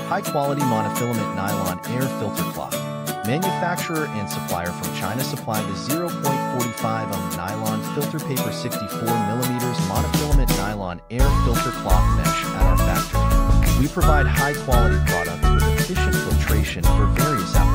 High-quality monofilament nylon air filter cloth. Manufacturer and supplier from China. Supply the 0.45 nylon filter paper 64mm monofilament nylon air filter cloth mesh at our factory. We provide high-quality products with efficient filtration for various applications.